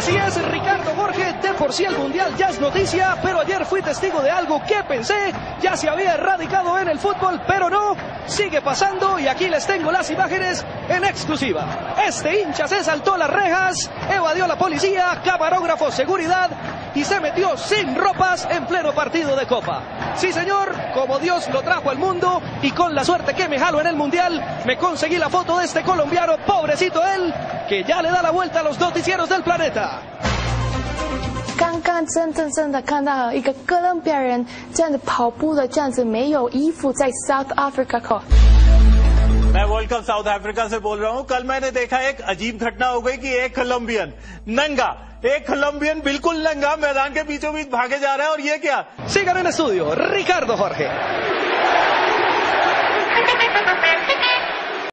Así es, Ricardo Jorge, de por sí el Mundial ya es noticia, pero ayer fui testigo de algo que pensé ya se había erradicado en el fútbol, pero no, sigue pasando y aquí les tengo las imágenes en exclusiva. Este hincha se saltó las rejas, evadió a la policía, camarógrafo, seguridad y se metió sin ropas en pleno partido de Copa. Sí señor, como Dios lo trajo al mundo y con la suerte que me jalo en el Mundial, me conseguí la foto de este colombiano, pobrecito él, que ya le da la vuelta a los noticieros del planeta. 刚刚真的看到一个哥伦比亚人这样子跑步的，这样子没有衣服在 South Africa को। मैं world cup south Africa से बोल रहा हूं। कल मैंने देखा एक अजीब घटना हो गई कि एक कोलंबियन बिल्कुल नंगा मैदान के बीचों बीच भागे जा रहा है और ये क्या। Sigan en estudio, Ricardo Jorge.